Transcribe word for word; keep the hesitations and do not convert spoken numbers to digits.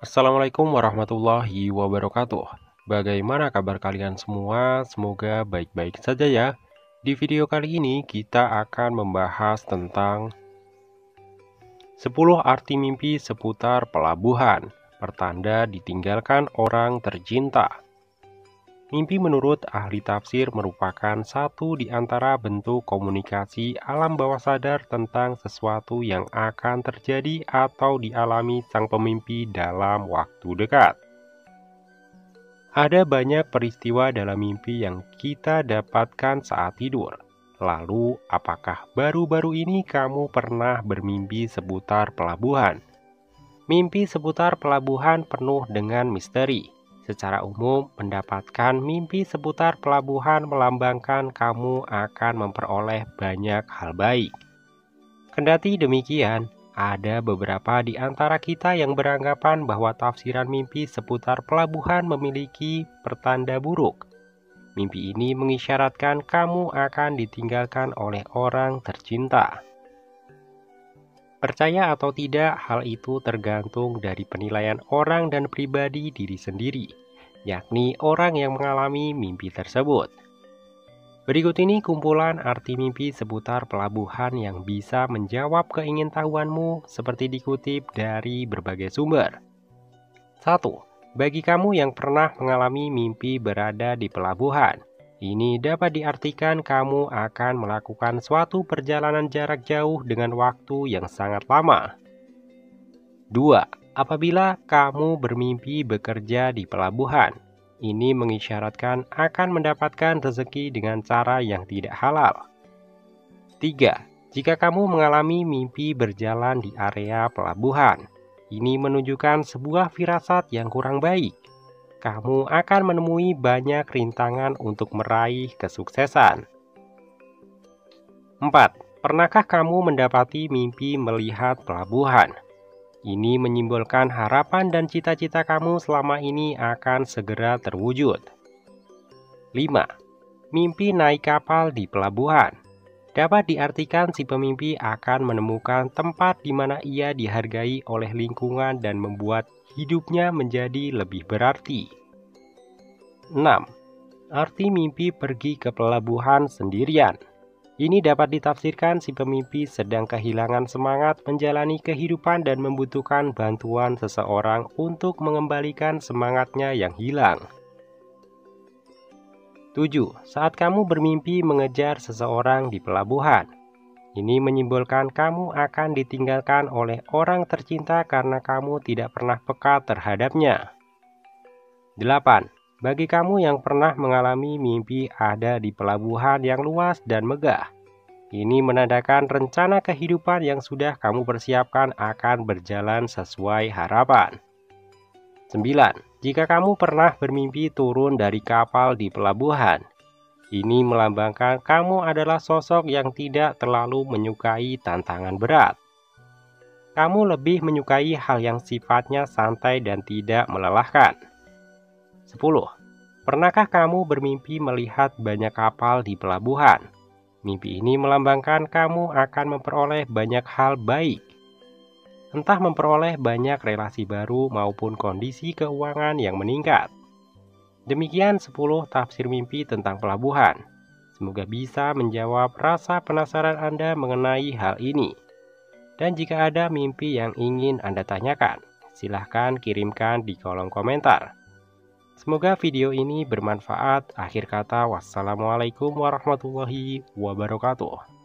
Assalamualaikum warahmatullahi wabarakatuh. Bagaimana kabar kalian semua? Semoga baik-baik saja ya. Di video kali ini kita akan membahas tentang sepuluh arti mimpi seputar pelabuhan, pertanda ditinggalkan orang tercinta. Mimpi menurut ahli tafsir merupakan satu di antara bentuk komunikasi alam bawah sadar tentang sesuatu yang akan terjadi atau dialami sang pemimpi dalam waktu dekat. Ada banyak peristiwa dalam mimpi yang kita dapatkan saat tidur. Lalu, apakah baru-baru ini kamu pernah bermimpi seputar pelabuhan? Mimpi seputar pelabuhan penuh dengan misteri. Secara umum, mendapatkan mimpi seputar pelabuhan melambangkan kamu akan memperoleh banyak hal baik. Kendati demikian, ada beberapa di antara kita yang beranggapan bahwa tafsiran mimpi seputar pelabuhan memiliki pertanda buruk. Mimpi ini mengisyaratkan kamu akan ditinggalkan oleh orang tercinta. Percaya atau tidak, hal itu tergantung dari penilaian orang dan pribadi diri sendiri, yakni orang yang mengalami mimpi tersebut. Berikut ini kumpulan arti mimpi seputar pelabuhan yang bisa menjawab keingintahuanmu seperti dikutip dari berbagai sumber. satu. Bagi kamu yang pernah mengalami mimpi berada di pelabuhan, ini dapat diartikan kamu akan melakukan suatu perjalanan jarak jauh dengan waktu yang sangat lama. dua. Apabila kamu bermimpi bekerja di pelabuhan, ini mengisyaratkan akan mendapatkan rezeki dengan cara yang tidak halal. tiga. Jika kamu mengalami mimpi berjalan di area pelabuhan, ini menunjukkan sebuah firasat yang kurang baik. Kamu akan menemui banyak rintangan untuk meraih kesuksesan. empat. Pernahkah kamu mendapati mimpi melihat pelabuhan? Ini menyimbolkan harapan dan cita-cita kamu selama ini akan segera terwujud. lima. Mimpi naik kapal di pelabuhan. Dapat diartikan si pemimpi akan menemukan tempat di mana ia dihargai oleh lingkungan dan membuat hidupnya menjadi lebih berarti. enam. Arti mimpi pergi ke pelabuhan sendirian. Ini dapat ditafsirkan si pemimpi sedang kehilangan semangat menjalani kehidupan dan membutuhkan bantuan seseorang untuk mengembalikan semangatnya yang hilang. tujuh. Saat kamu bermimpi mengejar seseorang di pelabuhan, ini menyimbolkan kamu akan ditinggalkan oleh orang tercinta karena kamu tidak pernah peka terhadapnya. delapan. Bagi kamu yang pernah mengalami mimpi ada di pelabuhan yang luas dan megah, ini menandakan rencana kehidupan yang sudah kamu persiapkan akan berjalan sesuai harapan. sembilan. Jika kamu pernah bermimpi turun dari kapal di pelabuhan, ini melambangkan kamu adalah sosok yang tidak terlalu menyukai tantangan berat. Kamu lebih menyukai hal yang sifatnya santai dan tidak melelahkan. sepuluh. Pernahkah kamu bermimpi melihat banyak kapal di pelabuhan? Mimpi ini melambangkan kamu akan memperoleh banyak hal baik. Entah memperoleh banyak relasi baru maupun kondisi keuangan yang meningkat. Demikian sepuluh tafsir mimpi tentang pelabuhan. Semoga bisa menjawab rasa penasaran Anda mengenai hal ini. Dan jika ada mimpi yang ingin Anda tanyakan, silahkan kirimkan di kolom komentar. Semoga video ini bermanfaat. Akhir kata, wassalamualaikum warahmatullahi wabarakatuh.